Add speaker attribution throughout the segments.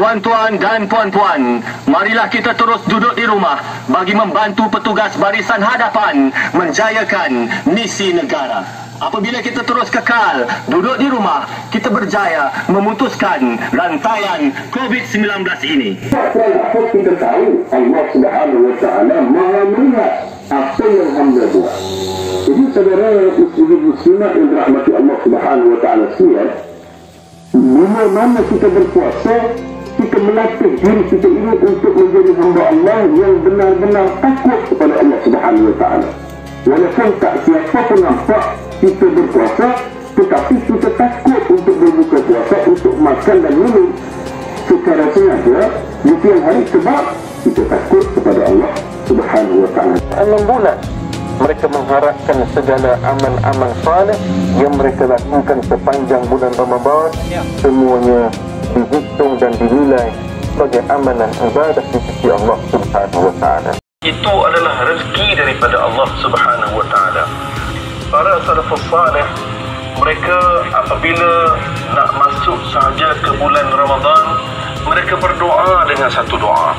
Speaker 1: Tuan-tuan dan puan-puan, marilah kita terus duduk di rumah bagi membantu petugas barisan hadapan menjayakan misi negara. Apabila kita terus kekal duduk di rumah, kita berjaya memutuskan rantaian COVID-19 ini.
Speaker 2: Kita tahu Allah Subhanahu wa Ta'ala Maha melihat apa yang hamba buat. Jadi saudara muslimah yang dirahmati Allah Subhanahu wa Ta'ala sekalian, bila mana kita berpuasa, kita melatih diri kita ini untuk menjadi hamba Allah yang benar-benar takut kepada Allah Subhanahu wa Ta'ala. Walaupun tak siapa pun nampak kita berpuasa, tetapi kita takut untuk berbuka puasa, untuk makan dan minum secara sengaja di tiang hari sebab kita takut kepada Allah Subhanahu wa Ta'ala.
Speaker 3: 6 bulan mereka mengharapkan segala amal-amal saleh yang mereka lakukan sepanjang bulan Ramadan semuanya dihitung dan dinilai sebagai amalan ibadah di sisi Allah Subhanahu wa Ta'ala.
Speaker 4: Itu adalah rezeki daripada Allah Subhanahu wa Ta'ala. Para salafus salih, mereka apabila nak masuk sahaja ke bulan Ramadan, mereka berdoa dengan satu doa.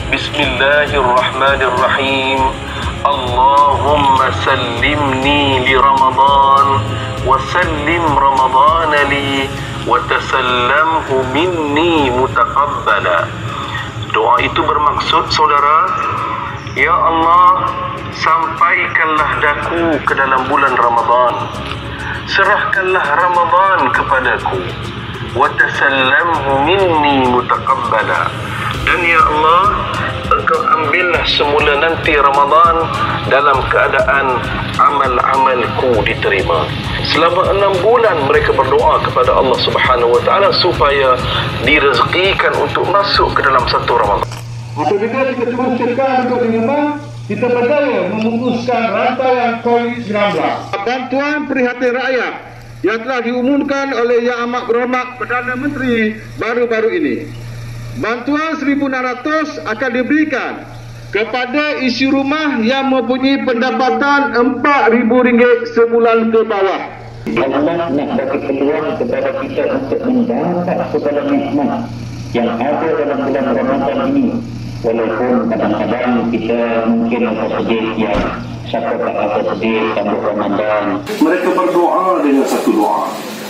Speaker 4: Bismillahirrahmanirrahim. Allahumma sallimni li Ramadan wa sallim Ramadan li wa tasallamhu minni mutaqabbala. Doa itu bermaksud, saudara, ya Allah, sampaikanlah daku ke dalam bulan Ramadan, serahkanlah Ramadan kepadaku, wa tasallamhu minni mutaqabbala, dan ya Allah, Engkau ambillah semula nanti Ramadan dalam keadaan amal-amalku diterima. Selama 6 bulan mereka berdoa kepada Allah Subhanahu wa Ta'ala supaya direzekikan untuk masuk ke dalam satu Ramadan.
Speaker 5: Apabila kita terus cekal untuk menyembah, kita berjaya memutuskan rantaian COVID-19. Bantuan prihatin rakyat yang telah diumumkan oleh Yang Amat Berhormat Perdana Menteri baru-baru ini. Bantuan 1,600 akan diberikan kepada isi rumah yang mempunyai pendapatan RM4,000 sebulan ke bawah.
Speaker 6: Allah nak bagi peluang kepada kita untuk mendapat segala nikmat yang ada dalam bulan Ramadan ini. Walaupun kadang-kadang kita mungkin ada sedih yang siapa tak ada sedih sambut Ramadan.
Speaker 4: Mereka berdoa dengan satu doa.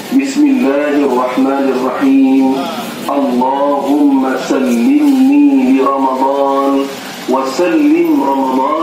Speaker 4: Bismillahirrahmanirrahim. Allahumma sallimni li Ramadan wa sallim Ramadan